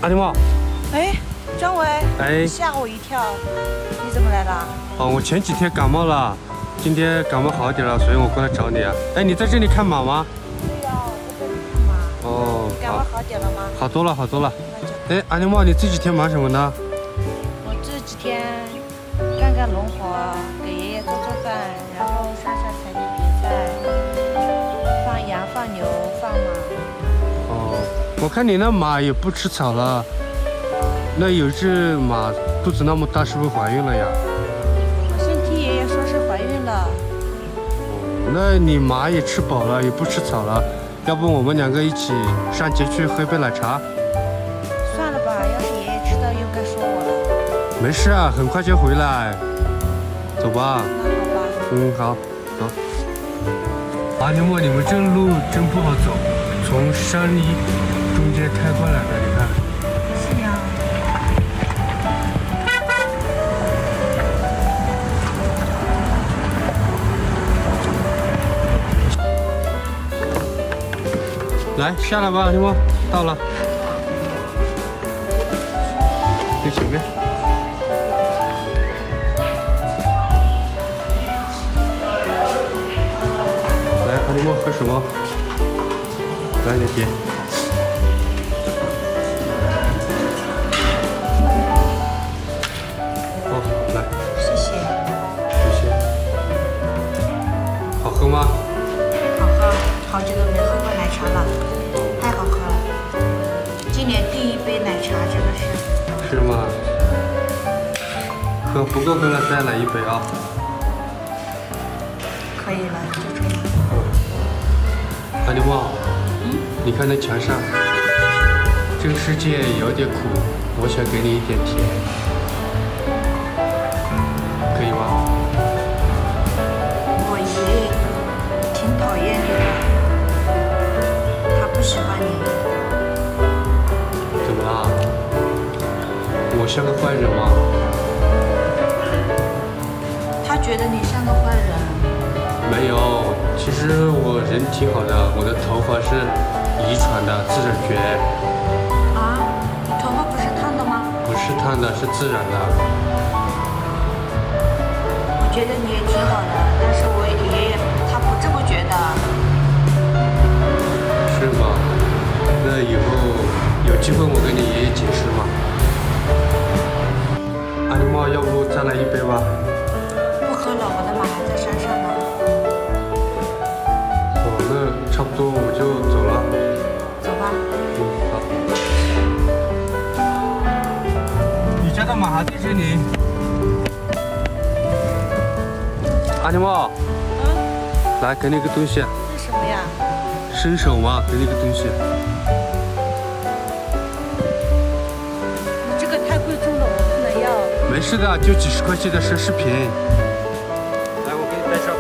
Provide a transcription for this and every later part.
阿狸猫， 哎，张伟， 哎， 吓我一跳，你怎么来了？ 哦，我前几天感冒了，今天感冒好一点了，所以我过来找你啊。哎，你在这里看马吗？ 对呀，我在这里看马。 哦， 感冒好点了吗？ 好多了，好多了。哎，阿狸猫，你这几天忙什么呢？ 我这几天干干农活，给爷爷做做饭，然后上上彩电比赛，放羊、放牛、放马。 哦，我看你那马也不吃草了，那有只马肚子那么大，是不是怀孕了呀？ 我先听爷爷说是怀孕了。 那你马也吃饱了，也不吃草了，要不我们两个一起上街去喝杯奶茶？ 算了吧，要是爷爷知道又该说我了。 没事啊，很快就回来，走吧。 那好吧。 嗯，好，走。阿狸猫，你们这路真不好走，从山里中间开过来的，你看。 是呀。 来，下来吧，阿狸猫，到了。在前面。来，阿狸猫喝什么？来，你点。哦，来， 谢谢。 谢谢。好喝吗？ 好喝，好久都没喝过奶茶了，太好喝了。今年第一杯奶茶，这个是。 是吗？喝不够喝了再来一杯啊。 可以了，就这样。 阿狸猫，你看那墙上，这个世界有点苦，我想给你一点甜，可以吗？ 我爷爷挺讨厌你的，他不喜欢你。 怎么啦？我像个坏人吗？ 他觉得你像个坏人。 没有，其实我人挺好的，我的头发是遗传的，自然卷。 啊？你头发不是烫的吗？ 不是烫的，是自然的。 我觉得你也挺好的，但是我爷爷他不这么觉得。 是吗？那以后有机会我跟你爷爷解释嘛。阿狸猫，要不再来一杯吧？ 不喝了，我的马还在山上呢。 哦，那差不多我就走了。 走吧。 好。你家的马还在这里。阿狸猫，来，给你个东西。 这是什么呀？ 伸手嘛，给你个东西。 你这个太贵重了，我不能要。 没事的，就几十块钱的奢侈品。来，我给你带上。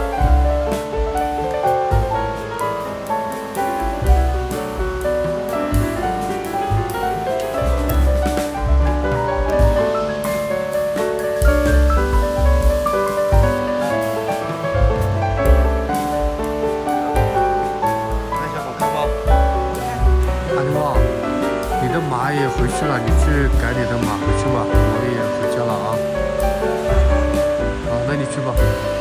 看一下好看吗？阿狸猫，你的马也回去了，你去赶你的马回去吧，我也回家了啊。好，那你去吧。